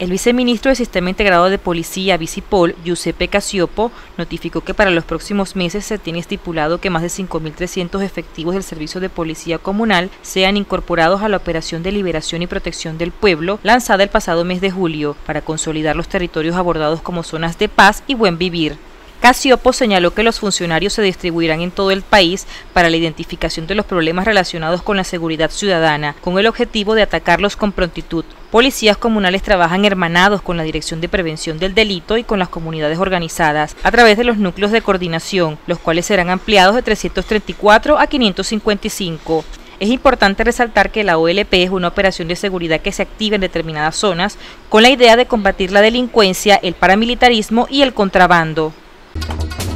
El viceministro del Sistema Integrado de Policía, Vicipol, Giuseppe Cacioppo, notificó que para los próximos meses se tiene estipulado que más de 5.300 efectivos del Servicio de Policía Comunal sean incorporados a la Operación de Liberación y Protección del Pueblo, lanzada el pasado mes de julio, para consolidar los territorios abordados como zonas de paz y buen vivir. Cacioppo señaló que los funcionarios se distribuirán en todo el país para la identificación de los problemas relacionados con la seguridad ciudadana, con el objetivo de atacarlos con prontitud. Policías comunales trabajan hermanados con la Dirección de Prevención del Delito y con las comunidades organizadas a través de los núcleos de coordinación, los cuales serán ampliados de 334 a 555. Es importante resaltar que la OLP es una operación de seguridad que se activa en determinadas zonas con la idea de combatir la delincuencia, el paramilitarismo y el contrabando.